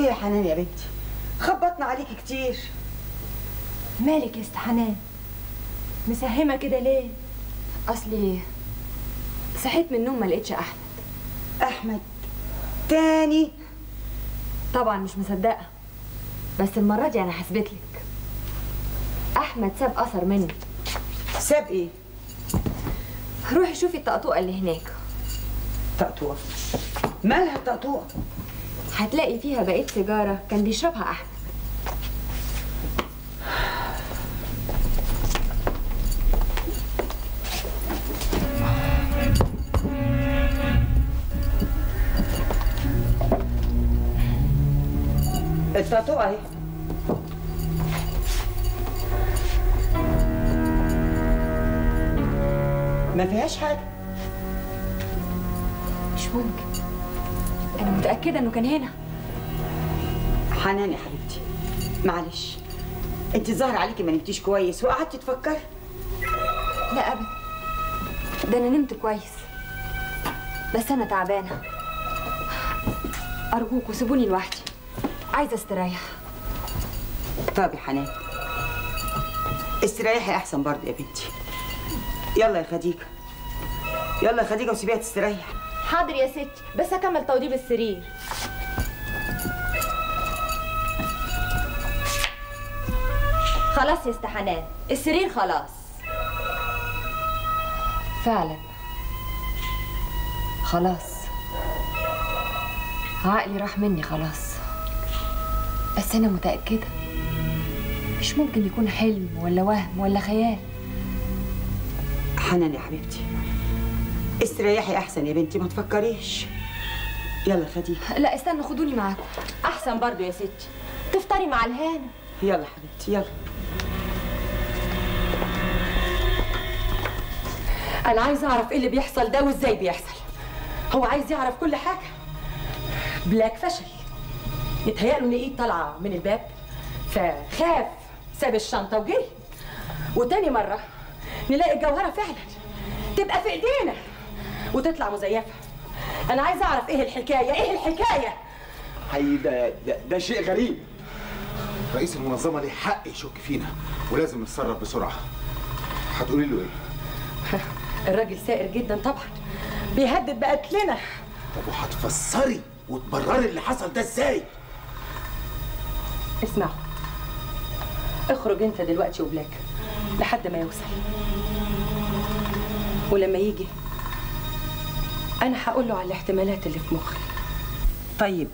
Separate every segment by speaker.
Speaker 1: ايه يا حنان يا بنتي؟ خبطنا عليكي كتير.
Speaker 2: مالك يا ست حنان؟ مسهمه كده ليه؟ اصلي صحيت من النوم ما لقيتش احمد.
Speaker 1: احمد تاني؟
Speaker 2: طبعا مش مصدقه، بس المره دي انا حسبت لك. احمد ساب اثر مني.
Speaker 1: ساب ايه؟
Speaker 2: روحي شوفي الطقطوقه اللي هناك.
Speaker 1: طقطوقه؟ مالها الطقطوقه؟
Speaker 2: هتلاقي فيها بقيه سيجاره كان بيشربها احمد.
Speaker 1: الطقطوقه اهي. ما فيهاش حاجه.
Speaker 2: مش ممكن، انا متاكده انه كان هنا.
Speaker 1: حنان يا حبيبتي معلش، انت ظاهر عليكي ما نمتيش كويس وقعدتي تفكري.
Speaker 2: لا ابدا، ده انا نمت كويس، بس انا تعبانه. ارجوكوا سيبوني لوحدي، عايزه استريح.
Speaker 1: طب يا حنان استريحي احسن برضه يا بنتي. يلا يا خديجه، يلا يا خديجه وسيبيها تستريح.
Speaker 2: حاضر يا ستي، بس اكمل توضيب السرير. خلاص يا ست حنان، السرير خلاص. فعلا خلاص، عقلي راح مني خلاص. بس انا متأكدة مش ممكن يكون حلم ولا وهم ولا خيال.
Speaker 1: حنان يا حبيبتي استريحي احسن يا بنتي، ما تفكريش. يلا خديجه.
Speaker 2: لا استنى، خدوني معاكم احسن برضو يا ستي، تفطري مع الهانم.
Speaker 1: يلا حبيبتي يلا.
Speaker 3: أنا عايزة أعرف إيه اللي بيحصل ده وإزاي بيحصل. هو عايز يعرف كل حاجة. بلاك فشل، يتهيأله إن إيد طالعة من الباب فخاف، ساب الشنطة وجري. وتاني مرة نلاقي الجوهرة فعلا تبقى في إيدينا وتطلع مزيفة. أنا عايزة أعرف إيه الحكاية، إيه الحكاية؟
Speaker 4: حي ده شيء غريب. رئيس المنظمة ليه حق يشك فينا ولازم نتصرف بسرعة. هتقولي له إيه؟
Speaker 3: الراجل سائر جدا طبعا، بيهدد بقتلنا.
Speaker 4: طب وهتفسري وتبرري اللي حصل ده ازاي؟
Speaker 3: اسمعوا، اخرج انت دلوقتي وبلاك لحد ما يوصل، ولما يجي انا هقول له على الاحتمالات اللي في مخي.
Speaker 1: طيب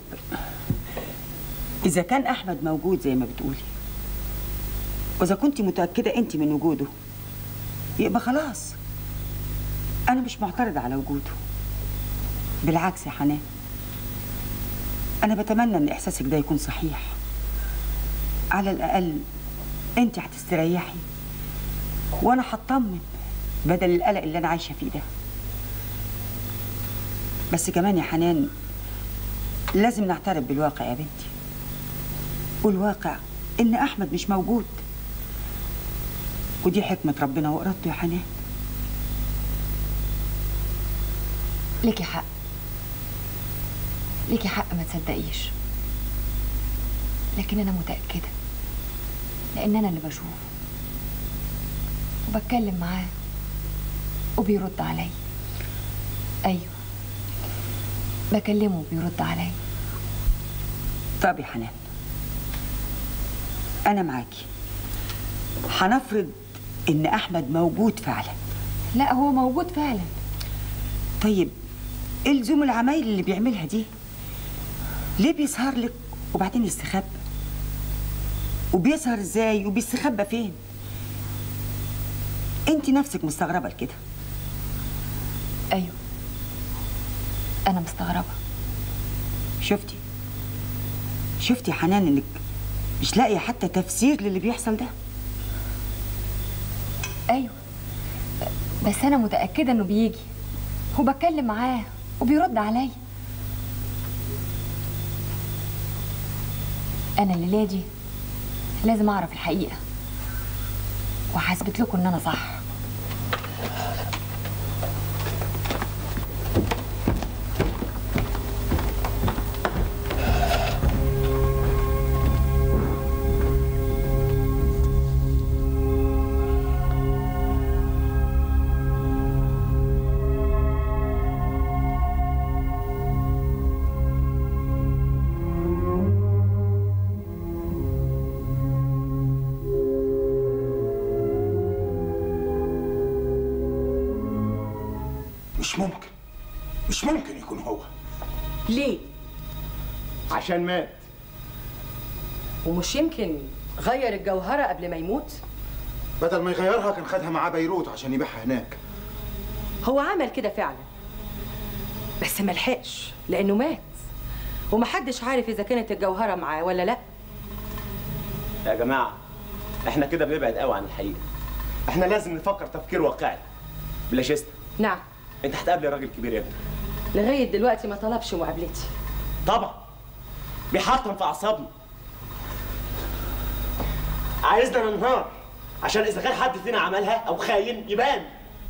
Speaker 1: اذا كان احمد موجود زي ما بتقولي، واذا كنت متاكده انت من وجوده، يبقى خلاص أنا مش معترضة على وجوده. بالعكس يا حنان، أنا بتمنى إن إحساسك ده يكون صحيح. على الأقل أنت هتستريحي وأنا هطمن بدل القلق اللي أنا عايشة فيه ده. بس كمان يا حنان لازم نعترف بالواقع يا بنتي، والواقع إن أحمد مش موجود، ودي حكمة ربنا وإرادته يا حنان.
Speaker 2: ليكي حق، ليكي حق ما تصدقيش، لكن أنا متأكدة لأن أنا اللي بشوفه وبتكلم معاه وبيرد عليا. أيوه بكلمه وبيرد عليا.
Speaker 1: طب يا حنان أنا معاكي، هنفرض إن أحمد موجود فعلا.
Speaker 2: لا هو موجود فعلا.
Speaker 1: طيب إيه لزوم العمايل اللي بيعملها دي؟ ليه بيسهر لك وبعدين يستخبى؟ وبيسهر ازاي وبيستخبى فين؟ انت نفسك مستغربه لكده.
Speaker 2: ايوه انا مستغربه.
Speaker 1: شفتي يا حنان انك مش لاقيه حتى تفسير للي بيحصل ده؟
Speaker 2: ايوه بس انا متاكده انه بيجي وبتكلم معاه وبيرد عليا. انا الليله دي لازم اعرف الحقيقه وهثبت لكم ان انا صح.
Speaker 4: مش ممكن يكون هو.
Speaker 3: ليه؟
Speaker 5: عشان مات.
Speaker 3: ومش يمكن غير الجوهرة قبل ما يموت؟
Speaker 4: بدل ما يغيرها كان خدها معاه بيروت عشان يبيعها هناك.
Speaker 3: هو عمل كده فعلا، بس ما لحقش لأنه مات، ومحدش عارف إذا كانت الجوهرة معاه ولا لأ.
Speaker 5: يا جماعة احنا كده بنبعد قوي عن الحقيقة. احنا لازم نفكر تفكير واقعي. بلاشيستا،
Speaker 3: نعم.
Speaker 5: انت هتقابلي راجل كبير امتى؟
Speaker 3: لغاية دلوقتي ما طلبش مقابلتي.
Speaker 5: طبعا بيحطم في اعصابنا، عايزنا ننهار عشان اذا كان حد فينا عملها او خاين يبان.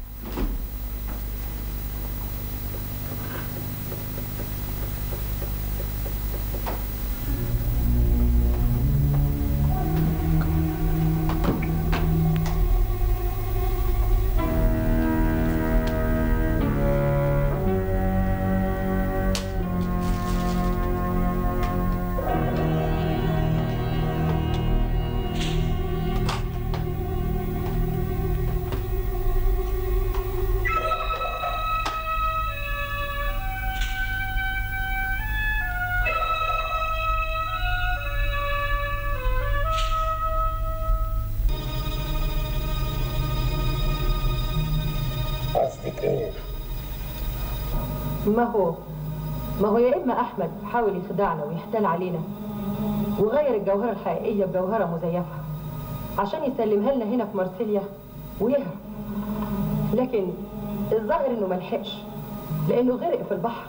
Speaker 3: ما هو يا إما أحمد حاول يخدعنا ويحتال علينا وغير الجوهرة الحقيقية بجوهرة مزيفة عشان يسلمها لنا هنا في مارسيليا ويهرب، لكن الظاهر إنه ملحقش لأنه غرق في البحر.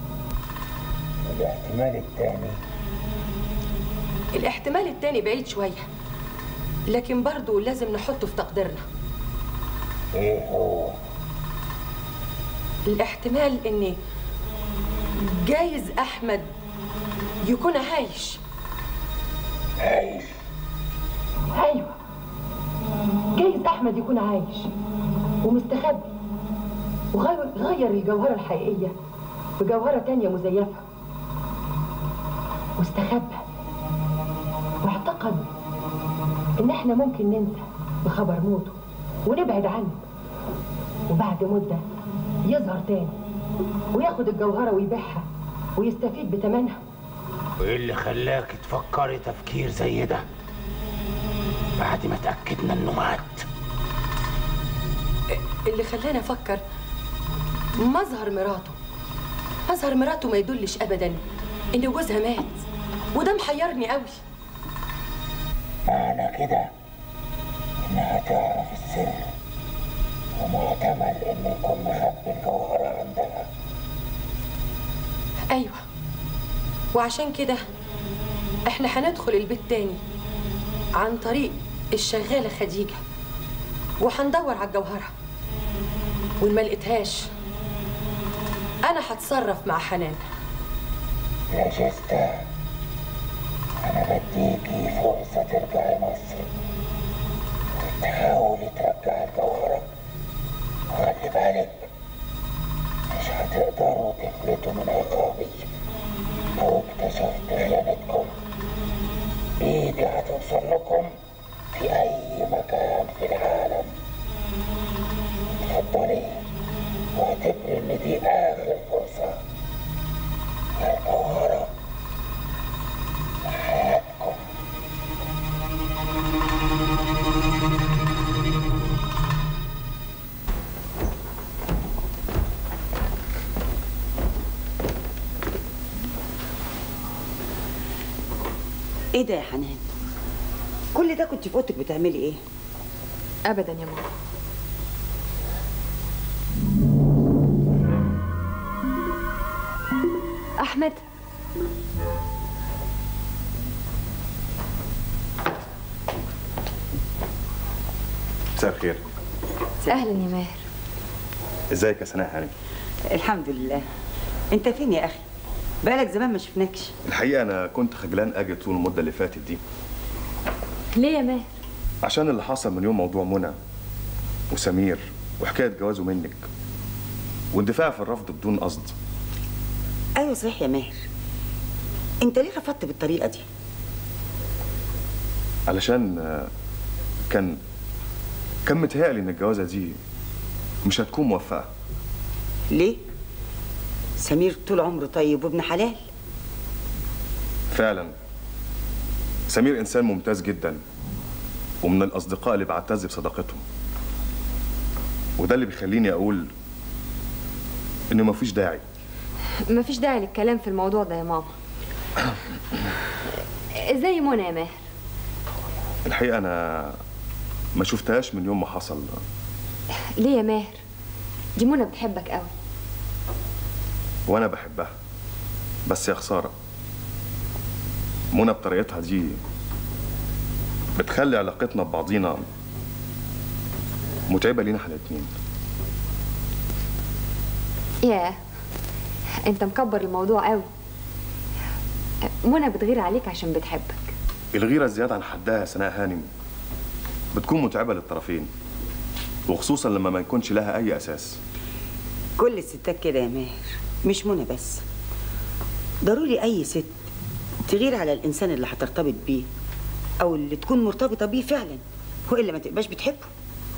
Speaker 3: الاحتمال التاني بعيد شوية، لكن برضه لازم نحطه في تقديرنا.
Speaker 6: ايه هو؟
Speaker 3: الاحتمال إن جايز أحمد يكون عايش.
Speaker 6: عايش؟
Speaker 3: أيوه، جايز أحمد يكون عايش ومستخبي وغير الجوهرة الحقيقية بجوهرة تانية مزيفة واستخبى، واعتقد إن إحنا ممكن ننسى بخبر موته ونبعد عنه، وبعد مدة يظهر تاني وياخد الجوهرة ويبيعها ويستفيد بثمنها.
Speaker 6: وايه اللي خلاك تفكري تفكير زي ده بعد ما تأكدنا انه مات؟
Speaker 3: اللي خلاني افكر مظهر مراته. مظهر مراته ما يدلش ابدا ان جوزها مات، وده محيرني قوي.
Speaker 6: معنى كده انها تعرف السر ومحتمل انه يكون مخبي الجوهرة عندها.
Speaker 3: ايوه، وعشان كده احنا هندخل البيت تاني عن طريق الشغالة خديجة، وهندور على الجوهرة، وإن ما لقيتهاش أنا هتصرف مع حنان.
Speaker 6: يا جيستا، أنا بديكي فرصة ترجعي مصر وتحاولي ترجعي الجوهرة، وخلي بالك مش هتقدروا تفلتوا من عقابي. لو اكتشفت خيانتكم ايدي هتوصل لكم في اي مكان في العالم. اتفضلي واعتبري ان دي اخر فرصة للجوهرة لحياتكم.
Speaker 1: ايه ده يا حنان؟ كل ده كنت في اوضتك بتعملي ايه؟
Speaker 2: ابدا يا ماما. احمد،
Speaker 7: مساء الخير.
Speaker 2: اهلا يا ماهر.
Speaker 7: ازيك يا سناء هانم؟
Speaker 1: الحمد لله. انت فين يا اخي؟ بقالك زمان ما شفناكش.
Speaker 7: الحقيقه انا كنت خجلان اجي طول المده اللي فاتت دي.
Speaker 2: ليه يا ماهر؟
Speaker 7: عشان اللي حصل من يوم موضوع منى وسمير وحكايه جوازه منك واندفاع في الرفض بدون قصد.
Speaker 1: ايوه صحيح يا ماهر، انت ليه رفضت بالطريقه دي؟
Speaker 7: علشان كان متهيألي ان الجوازه دي مش هتكون موفقه.
Speaker 1: ليه؟ سمير طول عمره طيب وابن حلال.
Speaker 7: فعلا سمير إنسان ممتاز جدا، ومن الأصدقاء اللي بعتز بصداقتهم، وده اللي بيخليني أقول إنه مفيش داعي.
Speaker 2: مفيش داعي للكلام في الموضوع ده يا ماما. زي منى يا ماهر.
Speaker 7: الحقيقة أنا ما شفتهاش من يوم ما حصل.
Speaker 2: ليه يا ماهر؟ دي منى بتحبك قوي.
Speaker 7: وأنا بحبها، بس يا خسارة منى بطريقتها دي بتخلي علاقتنا ببعضينا متعبة لينا احنا الاتنين.
Speaker 2: ياه، انت مكبر الموضوع قوي. منى بتغير عليك عشان بتحبك.
Speaker 7: الغيرة الزيادة عن حدها يا سناء هانم بتكون متعبة للطرفين، وخصوصا لما ما يكونش لها أي أساس.
Speaker 1: كل الستات كده يا ماهر، مش منى بس. ضروري أي ست تغير على الإنسان اللي هترتبط بيه أو اللي تكون مرتبطة بيه فعلا، وإلا ما تبقاش بتحبه.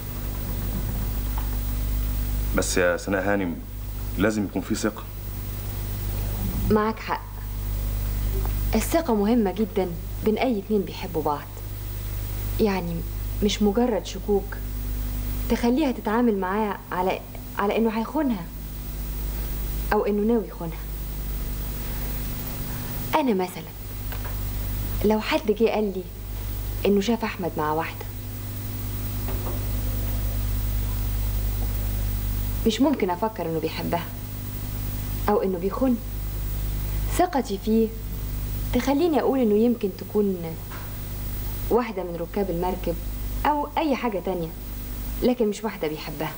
Speaker 7: بس يا سناء هانم لازم يكون في ثقة.
Speaker 2: معاك حق، الثقة مهمة جدا بين أي اتنين بيحبوا بعض. يعني مش مجرد شكوك تخليها تتعامل معاه على إنه هيخونها أو إنه ناوي يخونها. أنا مثلا لو حد جه قال لي إنه شاف أحمد مع واحدة، مش ممكن أفكر إنه بيحبها أو إنه بيخون. ثقتي فيه تخليني أقول إنه يمكن تكون واحدة من ركاب المركب أو أي حاجة تانية، لكن مش واحدة بيحبها.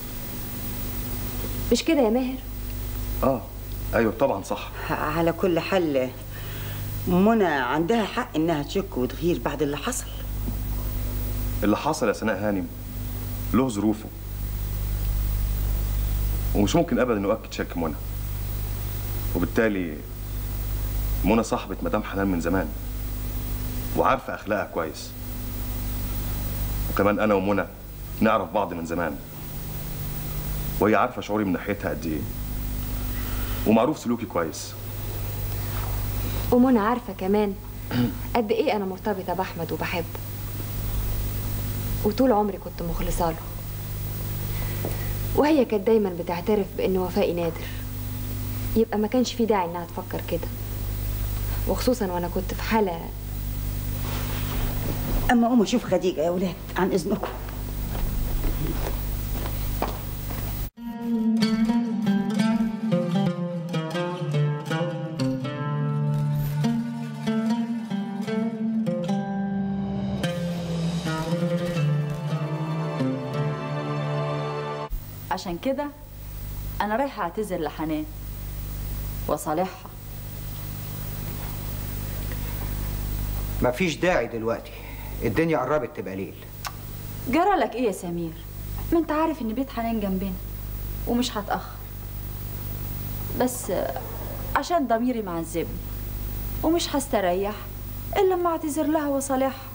Speaker 2: مش كده يا ماهر؟
Speaker 7: أيوة طبعا صح.
Speaker 1: على كل حال منى عندها حق إنها تشك وتغير بعد اللي حصل.
Speaker 7: اللي حصل يا سناء هانم له ظروفه، ومش ممكن أبدا نؤكد شك منى. وبالتالي منى صاحبة مدام حنان من زمان وعارفة أخلاقها كويس، وكمان أنا ومنى نعرف بعض من زمان، وهي عارفة شعوري من ناحيتها قد إيه، ومعروف سلوكي كويس.
Speaker 2: ومنى عارفة كمان قد إيه أنا مرتبطة بأحمد وبحبه، وطول عمري كنت مخلصة له، وهي كانت دايما بتعترف بإن وفائي نادر. يبقى ما كانش في داعي إنها تفكر كده، وخصوصا وأنا كنت في حالة.
Speaker 1: أما قوموا أشوف خديجة يا ولاد، عن إذنكم.
Speaker 8: عشان كده أنا رايحة أعتذر لحنان وصالحها.
Speaker 9: مفيش داعي دلوقتي، الدنيا قربت تبقى ليل.
Speaker 8: جرى لك إيه يا سمير؟ ما أنت عارف إن بيت حنان جنبنا ومش هتأخر، بس عشان ضميري معذبني ومش هستريح إلا لما أعتذر لها وصالحها.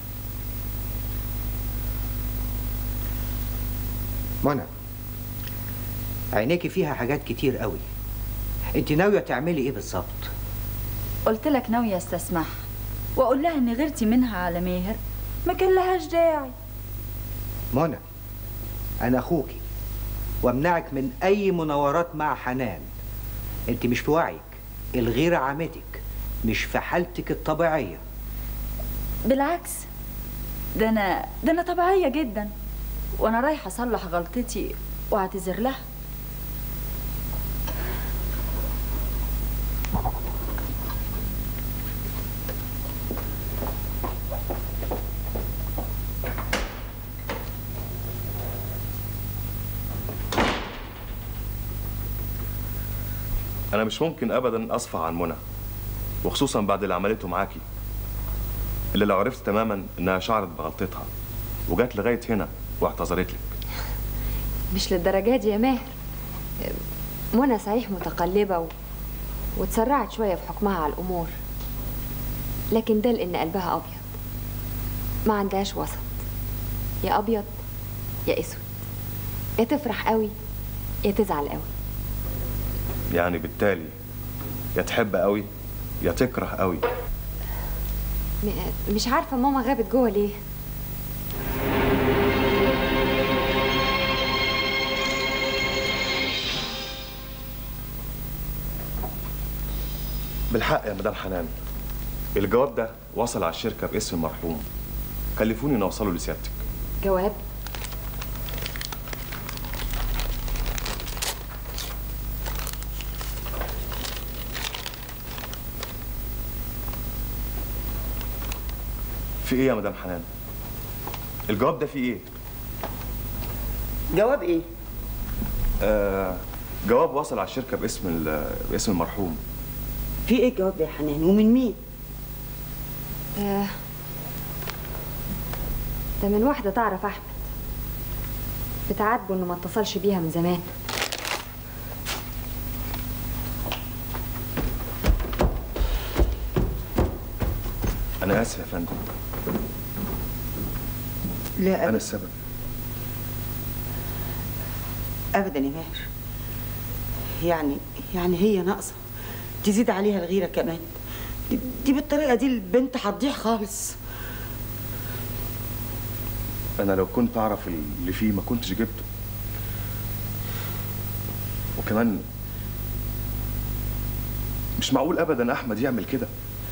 Speaker 9: منى، عينيكي فيها حاجات كتير قوي. انت ناويه تعملي ايه بالظبط؟
Speaker 8: قلت لك ناوية استسمحها واقول لها ان غيرتي منها على ماهر ما كان لهاش داعي.
Speaker 9: منى، انا اخوكي وامنعك من اي مناورات مع حنان. انت مش في وعيك، الغيره عامتك، مش في حالتك الطبيعيه.
Speaker 8: بالعكس، ده انا طبيعية جدا، وانا رايحة اصلح غلطتي واعتذر لها.
Speaker 7: أنا مش ممكن أبدا أصفح عن منى، وخصوصا بعد اللي عملته معاكي، اللي لو عرفت تماما إنها شعرت بغلطتها وجات لغاية هنا واعتذرت لك.
Speaker 2: مش للدرجة دي يا ماهر. منى صحيح متقلبة واتسرعت شوية في حكمها على الأمور، لكن ده لأن قلبها أبيض، ما عندهاش وسط، يا أبيض يا أسود، يا تفرح قوي يا تزعل قوي.
Speaker 7: يعني بالتالي يا تحب قوي يا تكره قوي.
Speaker 2: مش عارفة ماما غابت جوه ليه.
Speaker 7: بالحق يا مدام حنان، الجواب ده وصل على الشركة باسم المرحوم. كلفوني نوصله لسيادتك.
Speaker 2: جواب؟
Speaker 7: في ايه يا مدام حنان؟ الجواب ده فيه ايه؟
Speaker 1: جواب ايه؟
Speaker 7: جواب وصل على الشركة باسم المرحوم.
Speaker 1: في ايه الجواب ده يا حنان ومن مين؟
Speaker 2: ده من واحدة تعرف أحمد، بتعاتبه إنه ما اتصلش بيها من زمان.
Speaker 7: أنا آسف يا فندم.
Speaker 1: لا
Speaker 7: أنا السبب.
Speaker 1: أبدا يا ماهر. يعني هي ناقصة تزيد عليها الغيرة كمان. دي بالطريقة دي البنت هتضيع خالص.
Speaker 7: أنا لو كنت أعرف اللي فيه ما كنتش جبته. وكمان مش معقول أبدا أحمد يعمل كده.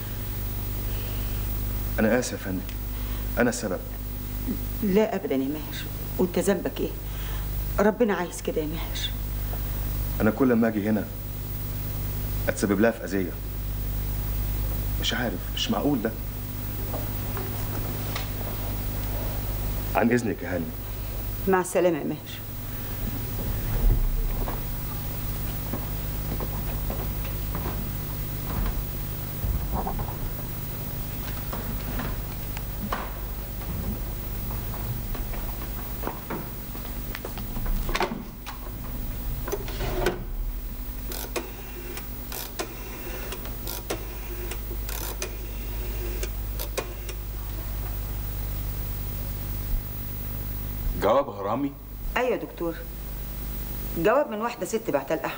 Speaker 7: أنا آسف يا فندم، أنا السبب.
Speaker 1: لا أبدا يا ماهر، وأنت ذنبك إيه؟ ربنا عايز كده يا ماهر.
Speaker 7: أنا كل ما أجي هنا أتسبب لها في أذية. مش عارف، مش معقول ده. عن إذنك يا هاني.
Speaker 1: مع السلامة يا ماهر.
Speaker 10: جواب هرامي؟
Speaker 1: ايوه يا دكتور، جواب من واحده ست بعتها لاحمد.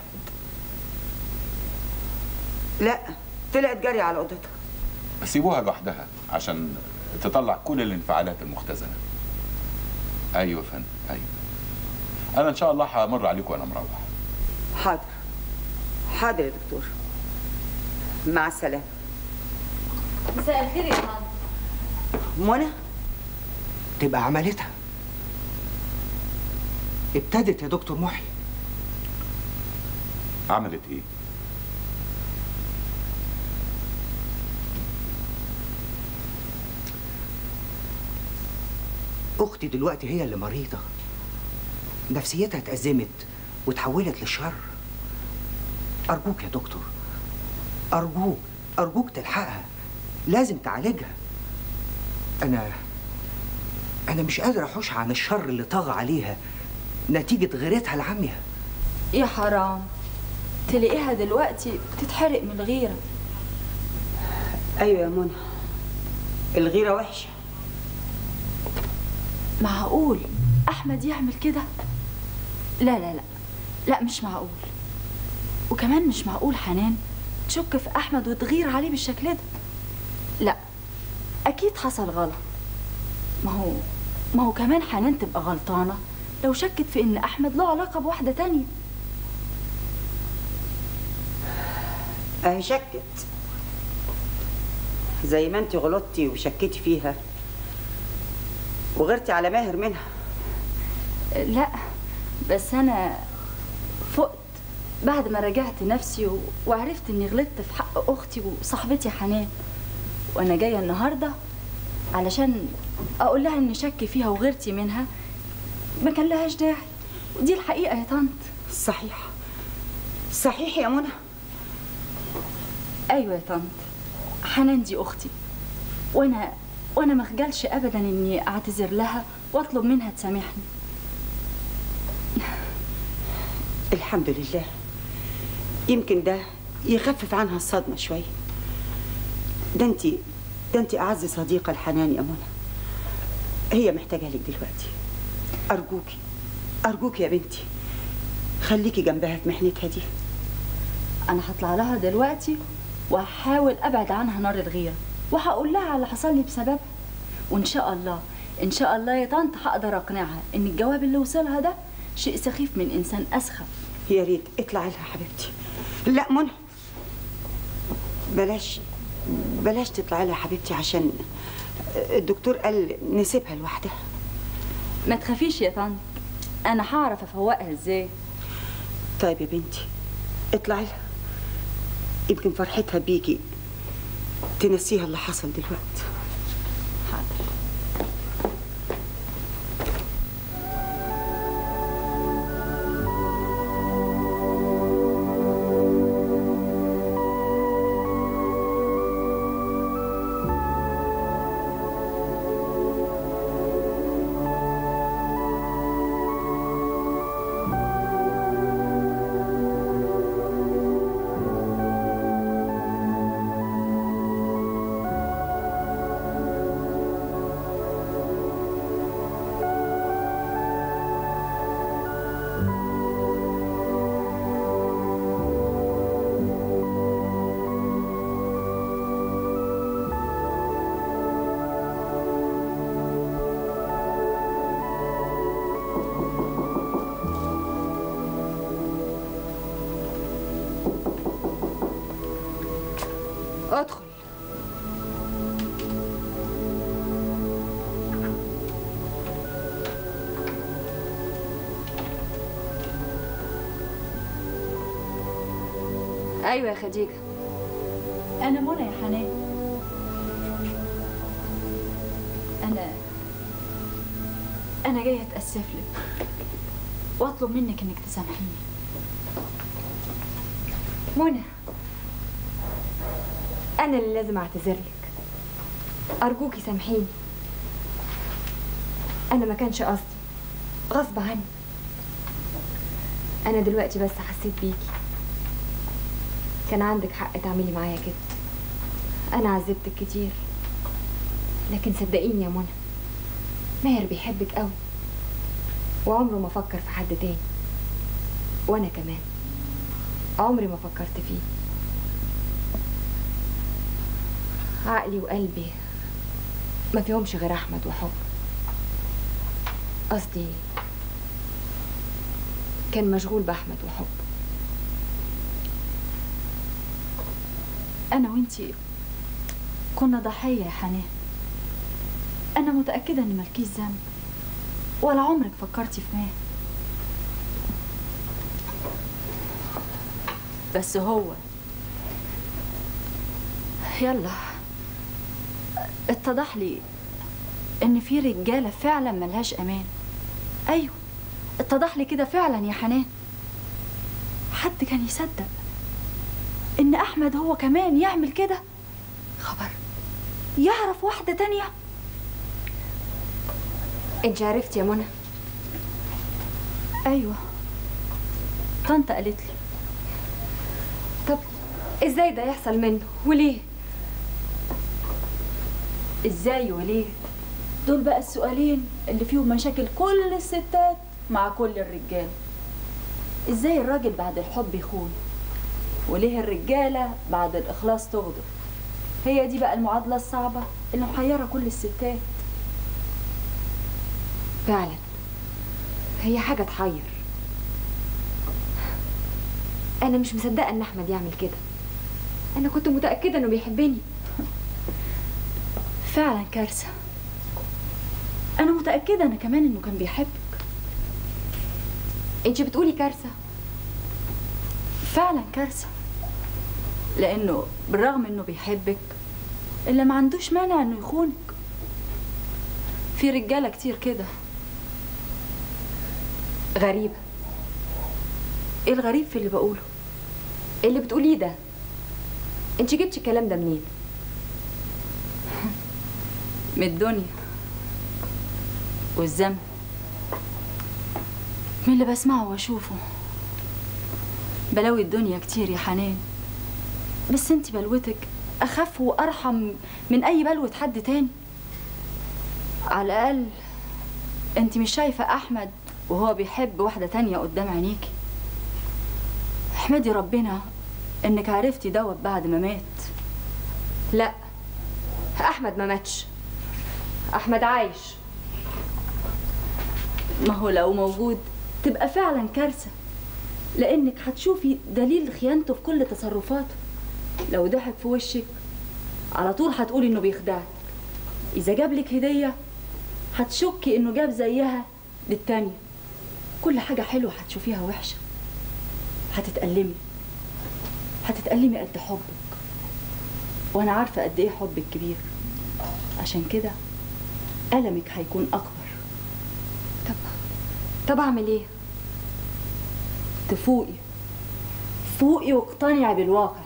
Speaker 1: لا، طلعت جري على اوضتها.
Speaker 10: سيبوها لوحدها عشان تطلع كل الانفعالات المختزنه. ايوه يا فندم، ايوه. انا ان شاء الله همر عليكم وانا مروح.
Speaker 1: حاضر حاضر يا دكتور، مع السلامه.
Speaker 8: مساء الخير يا طنط.
Speaker 1: منى
Speaker 9: تبقى عملتها. ابتدت يا دكتور محي.
Speaker 10: عملت ايه؟
Speaker 9: اختي دلوقتي هي اللي مريضه، نفسيتها اتأزمت وتحولت للشر. ارجوك يا دكتور، ارجوك تلحقها، لازم تعالجها. انا مش قادر احوش عن الشر اللي طغى عليها نتيجة غيرتها العامية.
Speaker 8: يا حرام، تلاقيها دلوقتي بتتحرق من الغيرة.
Speaker 1: ايوه يا منى، الغيرة وحشة.
Speaker 8: معقول أحمد يعمل كده؟ لا لا لا لا، مش معقول. وكمان مش معقول حنان تشك في أحمد وتغير عليه بالشكل ده. لا، أكيد حصل غلط. ما هو كمان حنان تبقى غلطانة لو شكت في إن أحمد له علاقة بواحدة تانية.
Speaker 1: اهي شكت زي ما انت غلطتي وشكيتي فيها وغيرتي على ماهر منها.
Speaker 8: لا، بس أنا فقت بعد ما راجعت نفسي وعرفت إني غلطت في حق أختي وصاحبتي حنان، وأنا جاية النهاردة علشان أقول لها إن شكي فيها وغيرتي منها ما كان لهاش داعي، ودي الحقيقة يا طنط.
Speaker 1: صحيح يا منى.
Speaker 8: أيوة يا طنط، حنان دي أختي، وأنا ما خجلش أبدا إني أعتذر لها وأطلب منها تسامحني.
Speaker 1: الحمد لله، يمكن ده يخفف عنها الصدمة شوية. ده انت أعز صديقة لحنان يا منى، هي محتاجة لك دلوقتي. أرجوكي يا بنتي، خليكي جنبها في محنتها دي.
Speaker 8: انا هطلع لها دلوقتي وهحاول ابعد عنها نار الغيره، وهقول لها على اللي حصل لي بسببها، وان شاء الله ان شاء الله يا طنط هقدر اقنعها ان الجواب اللي وصلها ده شيء سخيف من انسان اسخف.
Speaker 1: يا ريت اطلعي لها حبيبتي. لا منى، بلاش تطلعي لها حبيبتي، عشان الدكتور قال نسيبها لوحدها.
Speaker 8: ما تخافيش يا طنط، انا هعرف افوقها ازاي.
Speaker 1: طيب يا بنتي اطلعي لها، يمكن فرحتها بيكي تنسيها اللي حصل دلوقتي.
Speaker 8: حاضر.
Speaker 2: ادخل. ايوه يا خديجه.
Speaker 8: انا منى يا حنان. انا جايه اتاسف لك واطلب منك انك تسامحيني.
Speaker 2: منى، أنا اللي لازم أعتذر لك. أرجوكي سامحيني، أنا ما كانش قصدي، غصب عني. أنا دلوقتي بس حسيت بيكي، كان عندك حق تعملي معايا كده. أنا عذبتك كتير، لكن صدقيني يا منى، ماهر بيحبك قوي وعمره ما فكر في حد تاني، وأنا كمان عمري ما فكرت فيه. عقلي وقلبي ما فيهمش غير أحمد وحب. قصدي كان مشغول بأحمد وحب.
Speaker 8: أنا وإنتي كنا ضحية يا حنان. أنا متأكدة إن مالكيش ذنب، ولا عمرك فكرتي في ماهر. بس هو يلا اتضح لي إن في رجالة فعلا ملهاش أمان. أيوه اتضح لي كده فعلا يا حنان. حد كان يصدق إن أحمد هو كمان يعمل كده؟ خبر يعرف واحدة تانية؟
Speaker 2: انت عرفتي يا منى؟
Speaker 8: أيوه، طنط قالت لي.
Speaker 2: طب ازاي ده يحصل منه وليه؟
Speaker 8: ازاي وليه؟ دول بقى السؤالين اللي فيهم مشاكل كل الستات مع كل الرجال. ازاي الراجل بعد الحب يخون؟ وليه الرجالة بعد الإخلاص تغدر؟ هي دي بقى المعادلة الصعبة اللي محيرة كل الستات.
Speaker 2: فعلا هي حاجة تحير. أنا مش مصدقة إن أحمد يعمل كده. أنا كنت متأكدة إنه بيحبني.
Speaker 8: فعلا كارثة. أنا متأكدة أنا كمان إنه كان بيحبك.
Speaker 2: أنت بتقولي كارثة؟
Speaker 8: فعلا كارثة، لأنه بالرغم إنه بيحبك إلا ما عندوش مانع إنه يخونك. في رجالة كتير كده.
Speaker 2: غريبة.
Speaker 8: إيه الغريب في اللي بقوله؟
Speaker 2: اللي بتقوليه ده أنت جبتي الكلام ده منين؟
Speaker 8: من الدنيا والزمن، من اللي بسمعه واشوفه. بلاوي الدنيا كتير يا حنان، بس انت بلوتك اخف وارحم من اي بلوة حد تاني. على الاقل انت مش شايفة احمد وهو بيحب واحدة تانية قدام عينيكي. احمدي ربنا انك عرفتي دوت بعد ما مات.
Speaker 2: لا، احمد ما ماتش، احمد عايش.
Speaker 8: ما هو لو موجود تبقى فعلا كارثة، لانك هتشوفي دليل خيانته في كل تصرفاته. لو ضحك في وشك على طول هتقولي انه بيخدعك، اذا جابلك هدية هتشكي انه جاب زيها للتانية. كل حاجة حلوة هتشوفيها وحشة، هتتألمي قد حبك، وانا عارفة قد ايه حبك كبير، عشان كده ألمك هيكون اكبر.
Speaker 2: طب اعمل ايه؟
Speaker 8: فوقي واقتنعي بالواقع،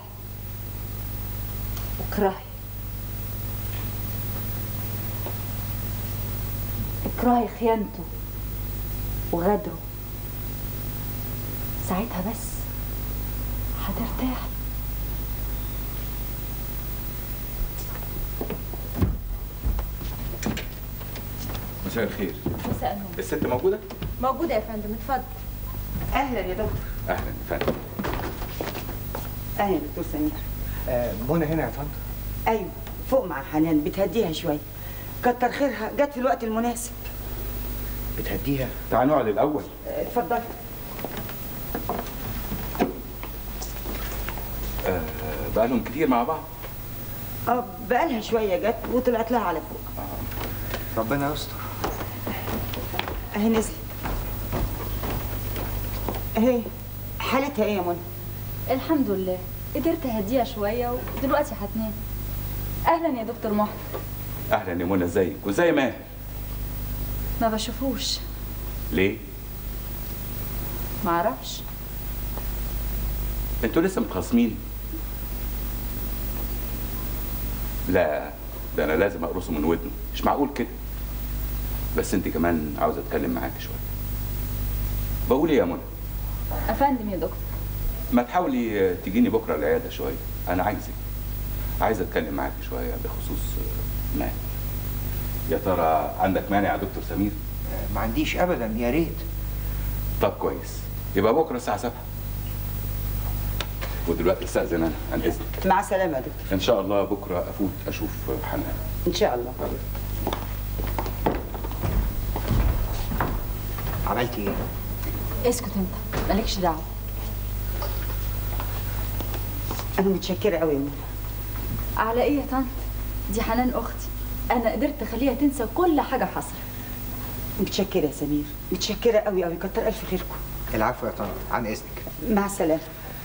Speaker 8: اكرهي خيانته وغدره، ساعتها بس هترتاحي.
Speaker 10: مساء الخير.
Speaker 8: مساء النور.
Speaker 10: الست موجودة؟
Speaker 8: موجودة يا فندم، اتفضل.
Speaker 1: اهلا يا دكتور.
Speaker 10: أهلا يا فندم.
Speaker 1: اهلا يا دكتور سمير.
Speaker 9: منى هنا يا فندم؟
Speaker 1: ايوه، فوق مع حنان بتهديها شويه، كتر خيرها جت في الوقت المناسب.
Speaker 9: بتهديها؟
Speaker 10: تعالوا نقعد الأول.
Speaker 1: اتفضل.
Speaker 10: بقالهم كتير مع بعض؟
Speaker 1: بقالها شويه جت وطلعت لها على فوق.
Speaker 9: ربنا يستر.
Speaker 1: اهي نزلت. اهي حالتها ايه يا منى؟
Speaker 8: الحمد لله، قدرت اهديها شويه ودلوقتي هتنام. اهلا يا دكتور محمد.
Speaker 10: أهلا يا منى، ازيك؟ وازاي ماهر؟
Speaker 8: ما بشوفوش.
Speaker 10: ليه؟
Speaker 8: معرفش.
Speaker 10: انتوا لسه متخاصمين؟ لا، ده انا لازم اقرصه من ودنه، مش معقول كده. بس انت كمان عاوز اتكلم معاك شويه. بقول ايه يا منى؟
Speaker 8: افندم يا دكتور.
Speaker 10: ما تحاولي تجيني بكره العياده شويه، انا عايز اتكلم معاك شويه بخصوص ماهر. يا ترى عندك مانع يا دكتور سمير؟
Speaker 9: ما عنديش ابدا، يا ريت.
Speaker 10: طب كويس، يبقى بكره الساعه 7. ودلوقتي استاذن انا، عن اذنك.
Speaker 1: مع السلامه يا دكتور.
Speaker 10: ان شاء الله بكره افوت اشوف حنان.
Speaker 1: ان شاء الله.
Speaker 9: عملتي ايه؟
Speaker 8: اسكت انت، مالكش دعوه.
Speaker 1: انا متشكره قوي يا منى.
Speaker 8: على ايه يا طنط؟ دي حنان اختي، انا قدرت اخليها تنسى كل حاجه حصلت.
Speaker 1: متشكره يا سمير، متشكره قوي قوي، كتر الف خيركم.
Speaker 9: العفو يا طنط، عن اذنك.
Speaker 1: مع السلامه.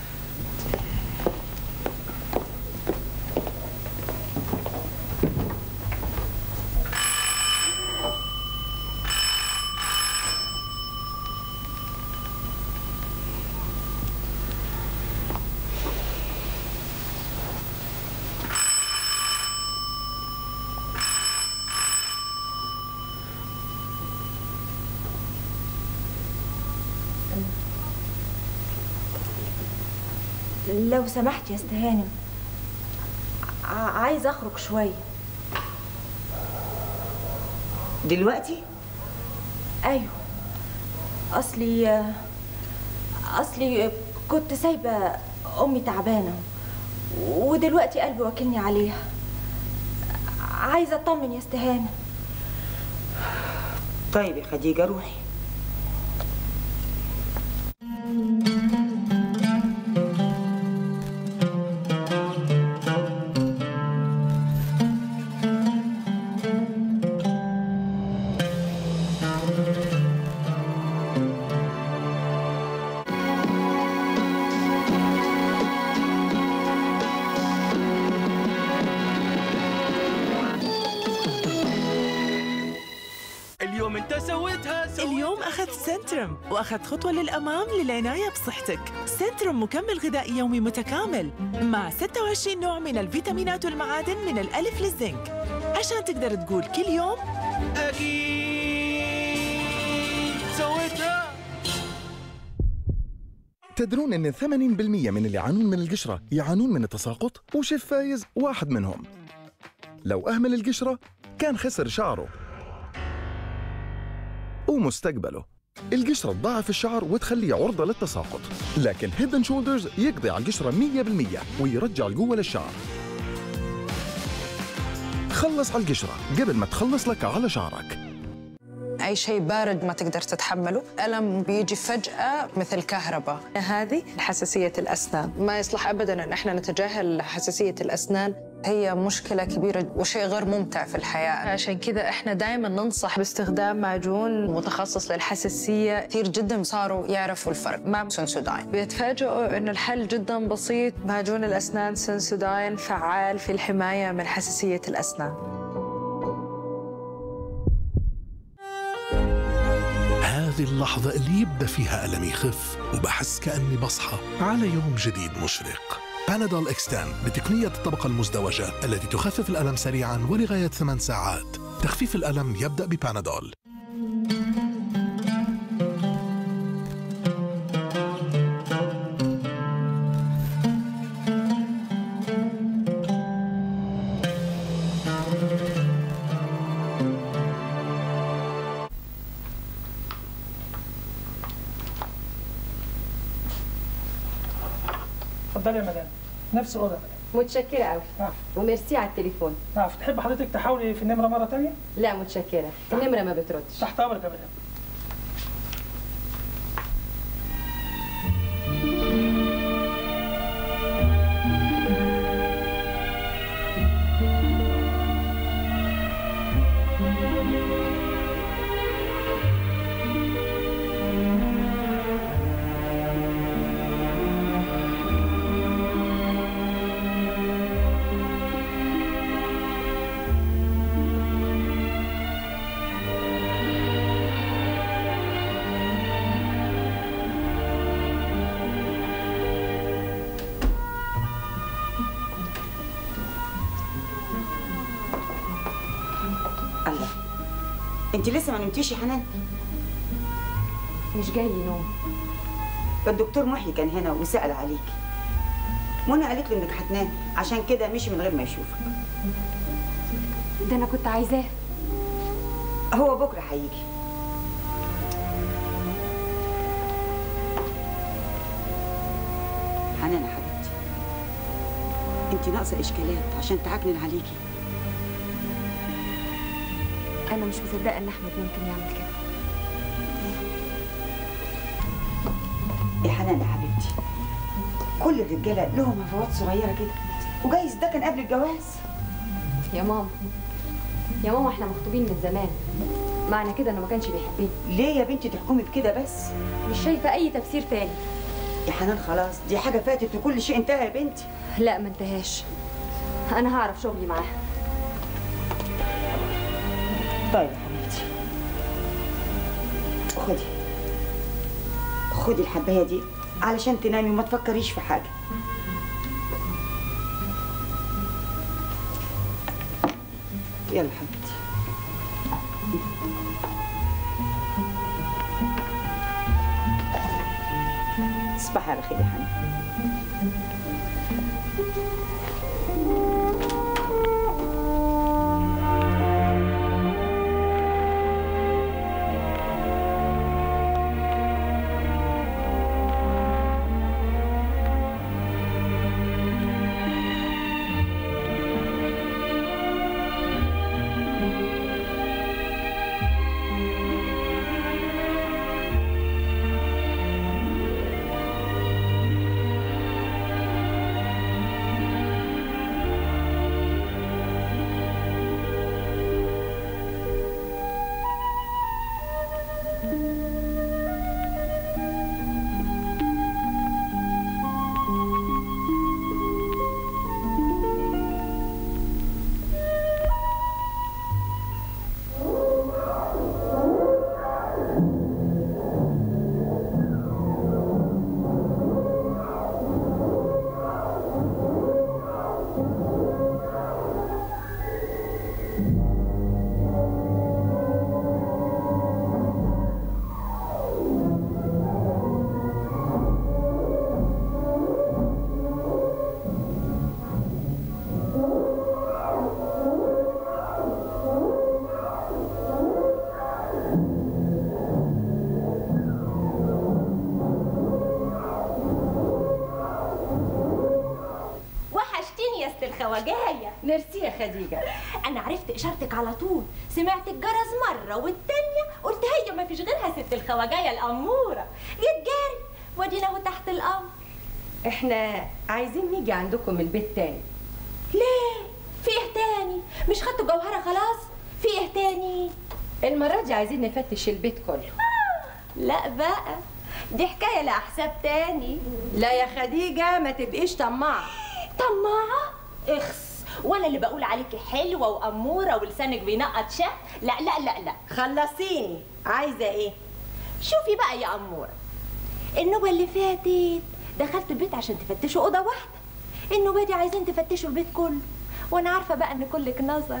Speaker 11: لو سمحت يا استهانم، عايز اخرج شويه.
Speaker 1: دلوقتي؟
Speaker 11: ايوه، اصلي كنت سايبه امي تعبانه، ودلوقتي قلبي واكلني عليها. عايزه اطمن يا استهانم.
Speaker 1: طيب يا خديجه، روحي.
Speaker 12: اليوم أخذت سنترم وأخذت خطوة للأمام للعناية بصحتك. سنترم مكمل غذائي يومي متكامل مع 26 نوع من الفيتامينات والمعادن من الألف للزنك، عشان تقدر تقول كل يوم
Speaker 13: أكيد سويتها. تدرون أن 80% من اللي يعانون من القشرة يعانون من التساقط، وشيف فايز واحد منهم. لو أهمل القشرة كان خسر شعره ومستقبله. القشرة تضاعف الشعر وتخليه عرضة للتساقط، لكن هيد شولدرز يقضي على القشرة 100% ويرجع القوة للشعر. خلص على القشرة قبل ما تخلص لك على شعرك.
Speaker 14: أي شيء بارد ما تقدر تتحمله، ألم بيجي فجأة مثل كهرباء. هذه حساسية الأسنان، ما يصلح أبداً أن احنا نتجاهل حساسية الأسنان، هي مشكلة كبيرة وشيء غير ممتع في الحياة. عشان كذا احنا دائما ننصح باستخدام معجون متخصص للحساسية. كثير جدا صاروا يعرفوا الفرق مع سنسوداين، بيتفاجئوا انه الحل جدا بسيط. معجون الأسنان سنسوداين فعال في الحماية من حساسية الأسنان.
Speaker 15: هذه اللحظة اللي يبدأ فيها ألمي يخف وبحس كأني بصحى على يوم جديد مشرق. بانادول إكستان بتقنية الطبقة المزدوجة التي تخفف الألم سريعاً ولغاية 8 ساعات. تخفيف الألم يبدأ ببانادول.
Speaker 16: اتفضلي يا مدام، نفس الاوضه.
Speaker 3: متشكره قوي. وميرسي على التليفون.
Speaker 16: تحب حضرتك تحاولي في النمره مره ثانيه؟
Speaker 3: لا متشكره، النمره ما بتردش.
Speaker 16: تحت امرك يا مدام.
Speaker 1: انت لسه ما نمتيش يا حنان؟
Speaker 2: مش جاي لي نوم.
Speaker 1: الدكتور محي كان هنا وسأل عليكي. منى قالت له انك هتنام، عشان كده مشي من غير ما يشوفك.
Speaker 2: ده انا كنت عايزاه.
Speaker 1: هو بكره هيجي. حنان يا حبيبتي، انت ناقصه اشكالات عشان تعكنن عليكي.
Speaker 2: أنا مش مصدقة إن أحمد ممكن يعمل كده.
Speaker 1: يا حنان يا حبيبتي، كل الرجالة لهم هفوات صغيرة كده، وجايز ده كان قبل الجواز.
Speaker 2: يا ماما احنا مخطوبين من زمان، معنى كده إنه ما كانش بيحبني.
Speaker 1: ليه يا بنتي تحكمي بكده بس؟
Speaker 2: مش شايفة أي تفسير تاني.
Speaker 1: يا حنان خلاص، دي حاجة فاتت وكل شيء انتهى يا بنتي.
Speaker 2: لا ما انتهاش، أنا هعرف شغلي معاها.
Speaker 1: طيب يا حبيبتي، خدي الحبايه دي علشان تنامي وما تفكريش في حاجه. يلا حبيبتي. تصبحي على خير يا حنان.
Speaker 11: خديجة؟ أنا عرفت إشارتك على طول، سمعت الجرس مرة والتانية قلت هي ما فيش غيرها ست الخواجاية الأمورة، جيت جاري ودينا اهو تحت الأمر.
Speaker 3: احنا عايزين نيجي عندكم البيت تاني.
Speaker 11: ليه؟ في إيه تاني؟ مش خدتوا جوهرة خلاص؟ في إيه تاني؟
Speaker 3: المرة دي عايزين نفتش البيت كله.
Speaker 11: لا بقى، دي حكاية لها حساب تاني.
Speaker 3: لا يا خديجة ما تبقيش طماعة.
Speaker 11: طماعة؟ اخس، وانا اللي بقول عليكي حلوة وأمورة ولسانك بينقط شهد؟ لا لا لا لا.
Speaker 3: خلصيني، عايزة ايه؟
Speaker 11: شوفي بقى يا أمورة، النوبة اللي فاتت دخلتوا البيت عشان تفتشوا أوضة واحدة، النوبة دي عايزين تفتشوا البيت كله، وانا عارفة بقى ان كلك نظر.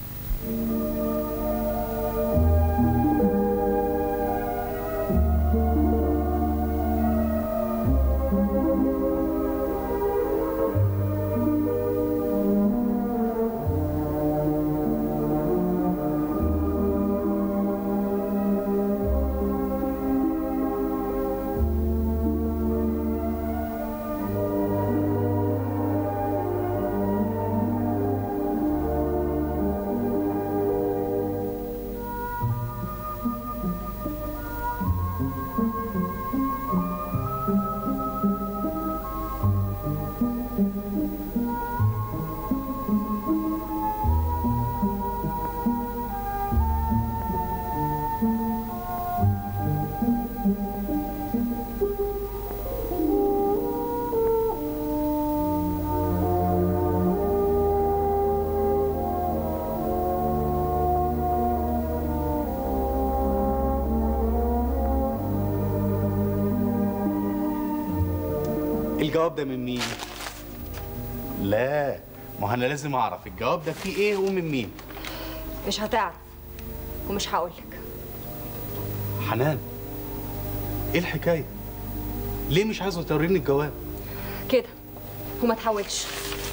Speaker 17: الجواب ده من مين؟ لا، ما انا لازم اعرف الجواب ده فيه ايه ومن مين.
Speaker 2: مش هتعرف ومش هقولك.
Speaker 17: حنان، ايه الحكايه؟ ليه مش عايزه توريني الجواب؟
Speaker 2: كده وما تحاولش.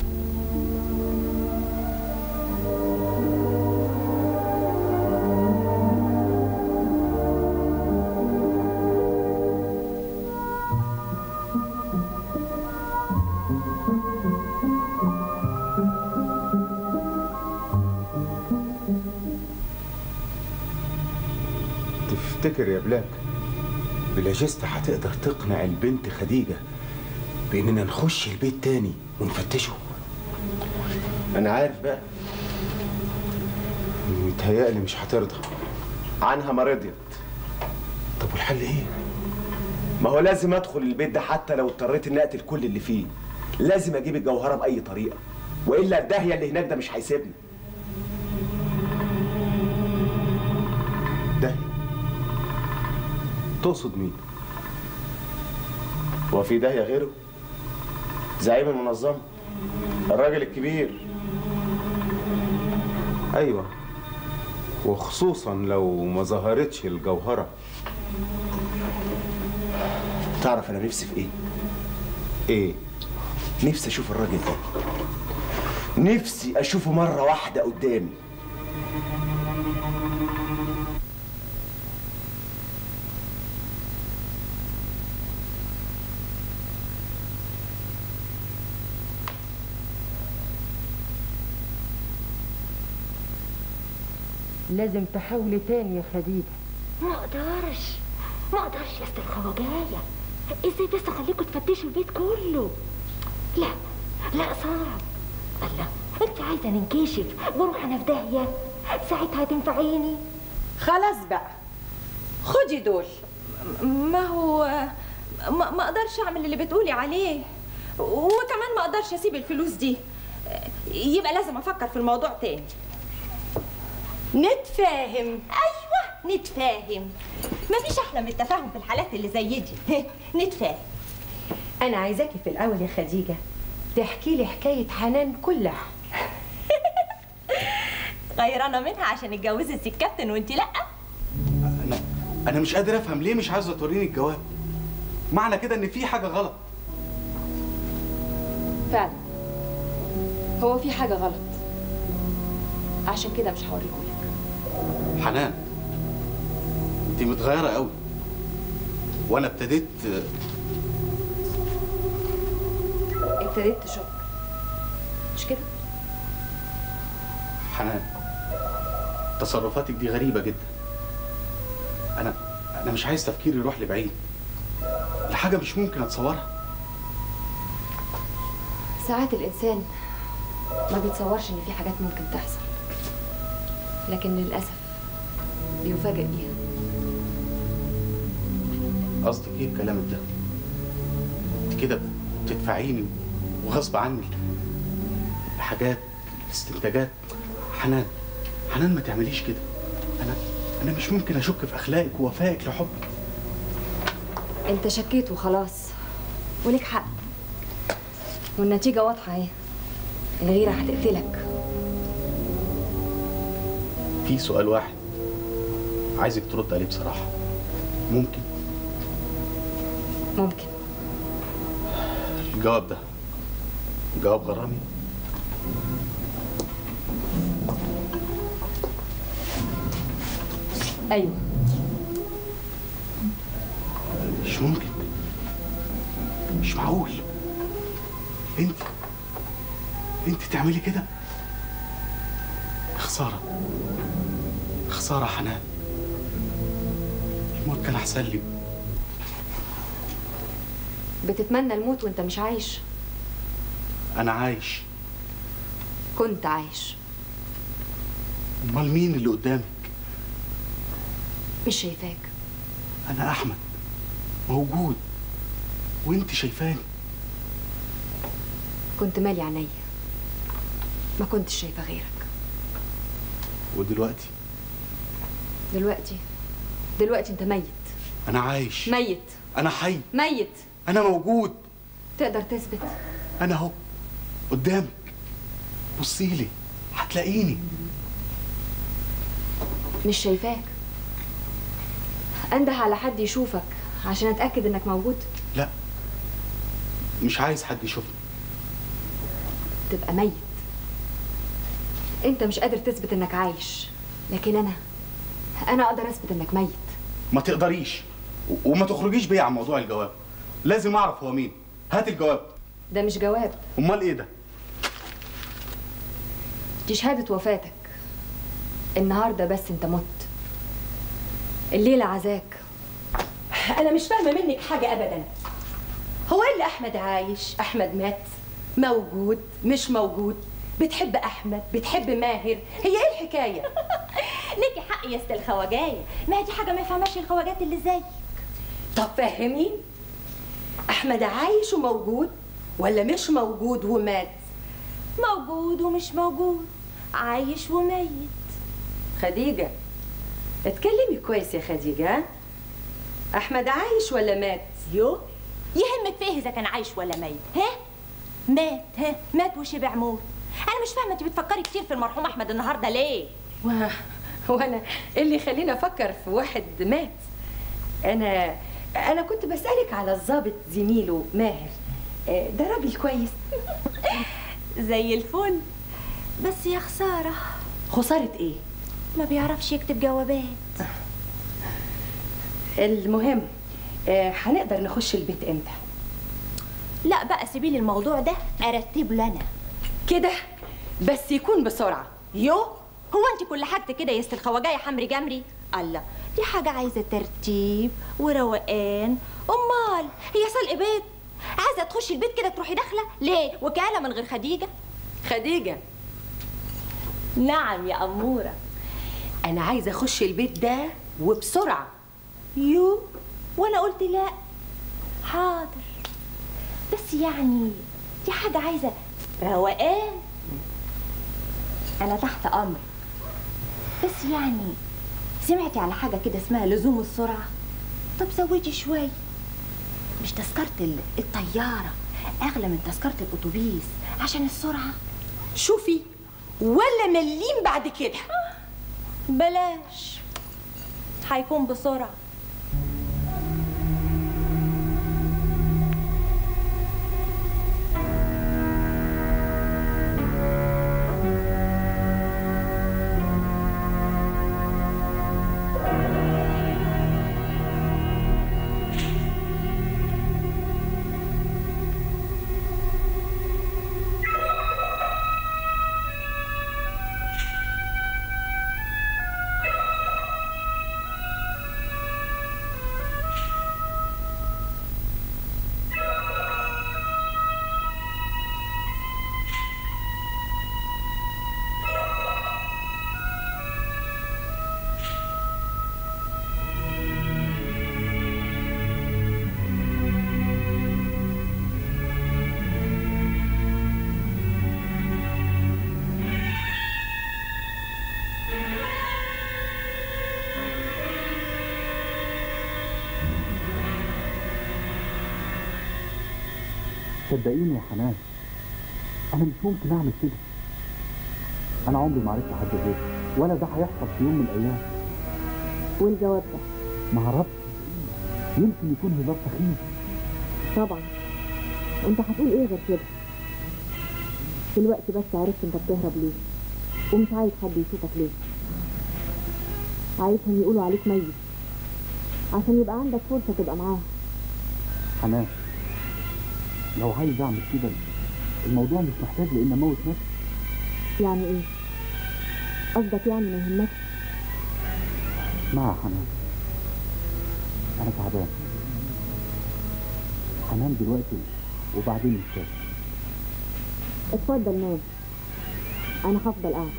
Speaker 4: تفتكر يا بلاك بلاجيستا هتقدر تقنع البنت خديجة بإننا نخش البيت تاني ونفتشه؟ أنا عارف بقى، متهيألي مش هترضى
Speaker 5: عنها، ما رضيت.
Speaker 4: طب والحل إيه؟
Speaker 5: ما هو لازم أدخل البيت ده حتى لو اضطريت إني أقتل كل اللي فيه. لازم أجيب الجوهرة بأي طريقة، وإلا الداهية اللي هناك ده مش هيسيبني.
Speaker 4: داهية؟ تقصد مين؟
Speaker 5: هو في داهية غيره؟ زعيم المنظمة، الراجل الكبير.
Speaker 4: أيوة، وخصوصا لو ما ظهرتش الجوهرة.
Speaker 5: تعرف أنا نفسي في إيه؟
Speaker 4: إيه؟
Speaker 5: نفسي أشوف الراجل ده، نفسي أشوفه مرة واحدة قدامي.
Speaker 3: لازم تحاولي تاني يا خديجة.
Speaker 11: ما اقدرش يا ست الخواجاية. ازاي بس اخليكوا تفتشوا البيت كله؟ لا صعب. الله، انت عايزة ننكشف واروح انا في داهية؟ ساعتها تنفعيني؟
Speaker 3: خلاص بقى، خدي دول.
Speaker 11: ما هو ما اقدرش اعمل اللي بتقولي عليه، وكمان ما اقدرش اسيب الفلوس دي، يبقى لازم افكر في الموضوع تاني.
Speaker 3: نتفاهم.
Speaker 11: ايوه نتفاهم، مفيش احلى من التفاهم في الحالات اللي زي دي. نتفاهم.
Speaker 3: انا عايزاكي في الاول يا خديجه تحكي لي حكايه حنان كلها.
Speaker 11: غيرانه منها عشان اتجوزت سي الكابتن وانت لا؟
Speaker 17: انا مش قادر افهم ليه مش عايزه توريني الجواب. معنى كده ان في حاجه غلط.
Speaker 2: فعلا هو في حاجه غلط، عشان كده مش هوريهولك.
Speaker 17: حنان، انت متغيره قوي، وانا ابتديت
Speaker 2: تشك، مش كده؟
Speaker 17: حنان، تصرفاتك دي غريبة جدا. أنا مش عايز تفكيري يروح لبعيد لحاجة مش ممكن أتصورها.
Speaker 2: ساعات الإنسان ما بيتصورش إن في حاجات ممكن تحصل، لكن للأسف بيفاجئ بيها.
Speaker 17: قصدك إيه بكلامك ده؟ أنت كده بتدفعيني وغصب عني لحاجات، استنتاجات. حنان ما تعمليش كده. أنا مش ممكن أشك في أخلاقك ووفائك لحبك.
Speaker 2: أنت شكيت وخلاص، وليك حق، والنتيجة واضحة اهي. الغيرة هتقتلك.
Speaker 17: في سؤال واحد عايزك ترد عليه بصراحة. ممكن؟
Speaker 2: ممكن.
Speaker 17: الجواب ده جواب غرامي؟
Speaker 2: أيوه.
Speaker 17: مش ممكن، مش معقول. انت تعملي كده؟ خسارة خسارة حنان، الموت كان أحسن لي.
Speaker 2: بتتمنى الموت وانت مش عايش؟
Speaker 17: أنا عايش.
Speaker 2: كنت عايش.
Speaker 17: أمال مين اللي قدامك؟
Speaker 2: مش شايفاك.
Speaker 17: أنا أحمد موجود وانت شايفاني.
Speaker 2: كنت مالي عينيا، ما كنتش شايفة غيرك.
Speaker 17: ودلوقتي؟
Speaker 2: دلوقتي انت ميت.
Speaker 17: أنا عايش.
Speaker 2: ميت.
Speaker 17: أنا حي.
Speaker 2: ميت.
Speaker 17: أنا موجود.
Speaker 2: تقدر تثبت؟
Speaker 17: أنا أهو قدامك، بصيلي هتلاقيني.
Speaker 2: مش شايفاك. انده على حد يشوفك عشان اتأكد انك موجود.
Speaker 17: لا، مش عايز حد يشوفني.
Speaker 2: تبقى ميت. انت مش قادر تثبت انك عايش، لكن انا اقدر اثبت انك ميت.
Speaker 17: ما تقدريش وما تخرجيش بيا عن موضوع الجواب. لازم اعرف هو مين. هات الجواب.
Speaker 2: ده مش جواب.
Speaker 17: امال ايه ده؟
Speaker 2: دي شهادة وفاتك. النهارده بس انت مت، الليلة عزاك.
Speaker 3: انا مش فاهمه منك حاجه ابدا. هو ايه اللي احمد عايش احمد مات، موجود مش موجود، بتحب احمد بتحب ماهر، هي ايه الحكايه؟
Speaker 11: ليكي حق يا ست الخواجايه، ما هي دي حاجه ما يفهمهاش الخواجات اللي زيك.
Speaker 3: طب فهمين، احمد عايش وموجود ولا مش موجود ومات؟
Speaker 11: موجود ومش موجود، عايش وميت.
Speaker 3: خديجه اتكلمي كويس يا خديجه. احمد عايش ولا مات؟
Speaker 11: يو يهمك فيه اذا كان عايش ولا ميت؟ مات. مات وشبع موت. انا مش فاهمه انت بتفكري كتير في المرحوم احمد النهارده ليه؟
Speaker 3: وانا ايه اللي يخليني افكر في واحد مات؟ انا كنت بسالك على الضابط زميله ماهر. ده راجل كويس.
Speaker 11: زي الفل، بس يا خساره.
Speaker 3: خساره ايه؟
Speaker 11: ما بيعرفش يكتب جوابات.
Speaker 3: المهم هنقدر نخش البيت امتى؟
Speaker 11: لا بقى سيبيلي الموضوع ده ارتب له انا
Speaker 3: كده، بس يكون بسرعه.
Speaker 11: هو انت كل حاجتك كده يا ست الخواجايه حمري جمري؟ الله، دي حاجه عايزه ترتيب وروقان. امال هي سلق بيت؟ عايزه تخشي البيت كده تروحي داخله ليه؟ وكاله من غير خديجه؟
Speaker 3: خديجه.
Speaker 11: نعم يا اموره.
Speaker 3: انا عايزه اخش البيت ده وبسرعه.
Speaker 11: وانا قلت لا؟ حاضر، بس يعني دي حاجه عايزه روقان. انا تحت امرك، بس يعني سمعتي على حاجه كده اسمها لزوم السرعه؟ طب زودي شويه. مش تذكره الطياره اغلى من تذكره الاتوبيس عشان السرعه؟
Speaker 3: شوفي، ولا مليم بعد كده.
Speaker 11: بلاش، هيكون بسرعه.
Speaker 17: صدقيني يا حنان، انا مش ممكن اعمل كده. انا عمري ما عرفت حد غيري، ولا ده هيحصل في يوم من الايام.
Speaker 2: والجواب ده؟
Speaker 17: ما اعرفش، يمكن يكون هزار سخيف.
Speaker 2: طبعا. وانت هتقول ايه غير كده؟ دلوقتي بس عرفت انت بتهرب ليه، ومش عايز حد يشوفك ليه. عايزهم يقولوا عليك ميت عشان يبقى عندك فرصة تبقى معاهم.
Speaker 17: حنان، لو عايز اعمل كده الموضوع مش محتاج لان اموت نفسي.
Speaker 2: يعني ايه؟ قصدك يعني ما يهمكش؟
Speaker 17: اسمعي يا حنان، انا تعبان. هنام دلوقتي وبعدين نتشاف.
Speaker 2: اتفضل نام، انا هفضل قاعد.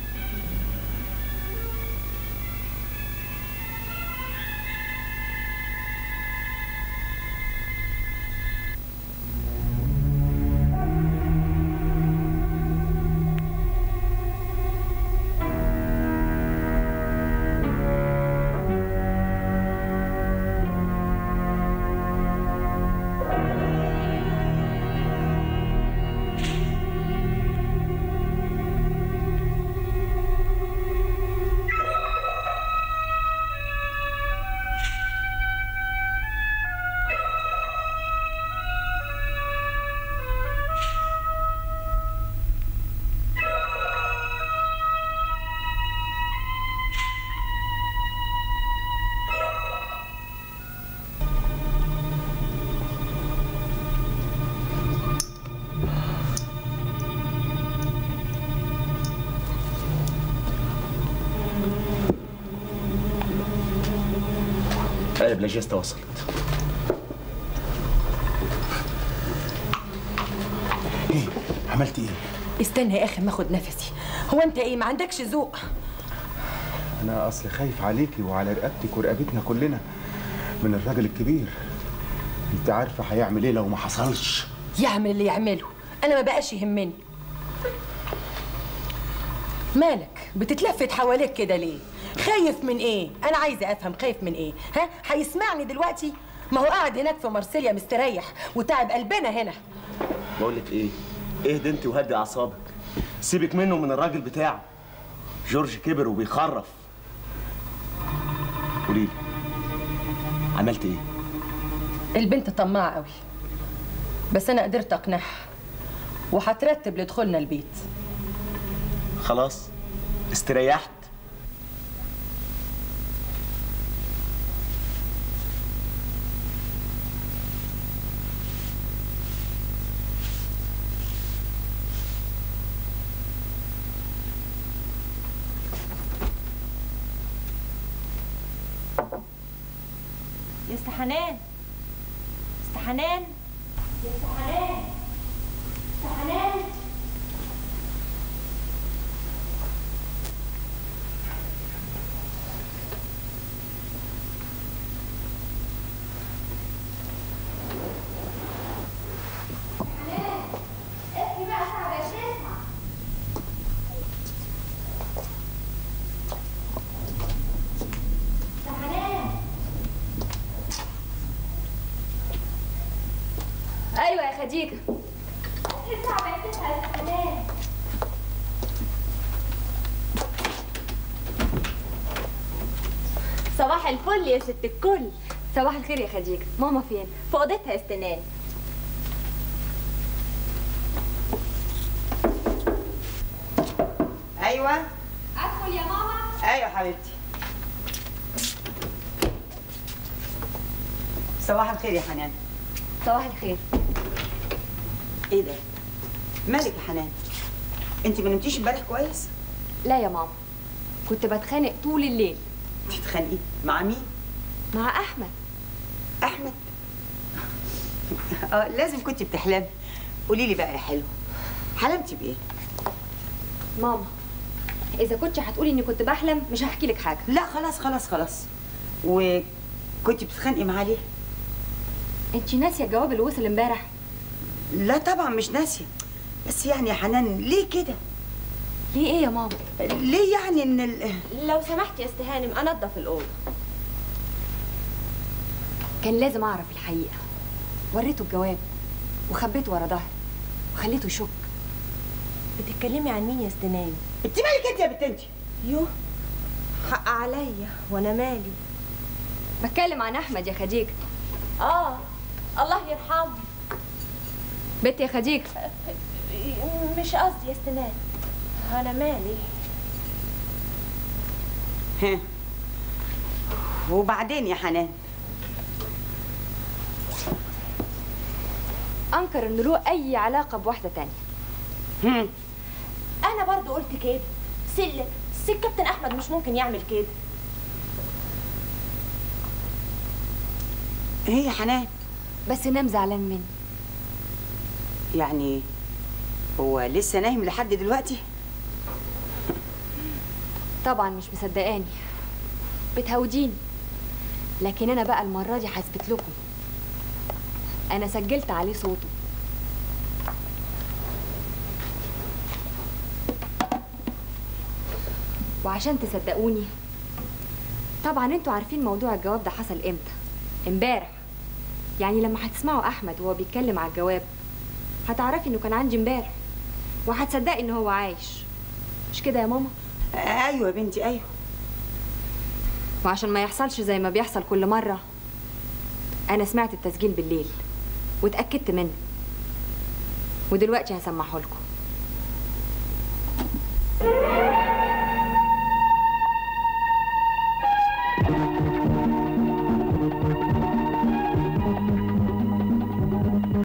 Speaker 5: بلاجيستا وصلت.
Speaker 17: ايه عملت ايه؟
Speaker 3: استنى يا اخي ما اخد نفسي. هو انت ايه ما عندكش ذوق؟
Speaker 4: انا اصل خايف عليكي وعلى رقبتك ورقبتنا كلنا من الراجل الكبير. انت عارفه هيعمل ايه لو ما حصلش؟
Speaker 3: يعمل اللي يعمله، انا ما بقاش يهمني. مالك بتتلفت حواليك كده ليه؟ خايف من ايه؟ انا عايزه افهم خايف من ايه؟ ها؟ هيسمعني دلوقتي؟ ما هو قاعد هناك في مرسيليا مستريح وتعب قلبنا هنا.
Speaker 5: بقول لك ايه؟ اهدي انت وهدي اعصابك. سيبك منه من الراجل بتاعه. جورج كبر وبيخرف. قولي لي عملت ايه؟
Speaker 3: البنت طماعه قوي، بس انا قدرت اقنعها وهترتب لدخولنا البيت.
Speaker 5: خلاص استريحت.
Speaker 8: يا ست حنان، ست حنان، يا ست حنان، ست حنان.
Speaker 2: ايوه يا خديجه.
Speaker 8: صباح الفل يا ست الكل.
Speaker 2: صباح الخير يا خديجه، ماما فين؟
Speaker 8: في اوضتها يا استنان.
Speaker 1: ايوه
Speaker 8: ادخل يا ماما.
Speaker 1: ايوه حبيبتي. صباح الخير يا حنان.
Speaker 2: صباح الخير.
Speaker 1: ايه ده؟ مالك يا حنان؟ انت ما نمتيش امبارح كويس؟
Speaker 2: لا يا ماما، كنت بتخانق طول الليل.
Speaker 1: تتخانقي مع مين؟
Speaker 2: مع احمد.
Speaker 1: احمد؟ لازم كنت بتحلمي. قولي لي بقى يا حلو، حلمتي بايه؟
Speaker 2: ماما اذا كنت هتقولي اني كنت بحلم مش هحكي لك حاجه.
Speaker 1: لا خلاص خلاص خلاص. وكنت بتتخانقي معاه ليه؟
Speaker 2: انت ناسيه الجواب اللي وصل امبارح؟
Speaker 1: لا طبعا مش ناسيه، بس يعني يا حنان ليه كده؟
Speaker 2: ليه ايه يا ماما؟
Speaker 1: ليه يعني ان
Speaker 8: لو سمحت يا استاذ هانم انضف الاوضه.
Speaker 2: كان لازم اعرف الحقيقه. وريته الجواب وخبيته ورا ظهري وخليته يشك.
Speaker 18: بتتكلمي عن مين يا استناني؟
Speaker 1: انت مالك انت يا بنت انت؟
Speaker 18: يوه حق عليا وانا مالي.
Speaker 2: بتكلم عن احمد يا خديجه.
Speaker 18: الله يرحمه.
Speaker 2: بنت يا خديجه.
Speaker 18: مش قصدي يا استناني، انا مالي.
Speaker 1: ها وبعدين يا حنان؟
Speaker 2: انكر انه له اي علاقه بواحده تانية.
Speaker 18: انا برضو قلت كده. الكابتن احمد مش ممكن يعمل كده.
Speaker 1: ايه يا حنان؟
Speaker 2: بس نام زعلان مني.
Speaker 1: يعني هو لسه نايم لحد دلوقتي؟
Speaker 2: طبعا مش مصدقاني، بتهوديني، لكن انا بقى المره دي هثبت لكم. انا سجلت عليه صوته. وعشان تصدقوني، طبعا انتوا عارفين موضوع الجواب ده حصل امتى. امبارح. يعني لما هتسمعوا احمد وهو بيتكلم على الجواب هتعرفي انه كان عندي امبارح، وهتصدقي ان هو عايش. مش كده يا ماما؟
Speaker 1: ايوه يا بنتي ايوه.
Speaker 2: وعشان ما يحصلش زي ما بيحصل كل مره، انا سمعت التسجيل بالليل واتاكدت منه، ودلوقتي هسمعه لكم.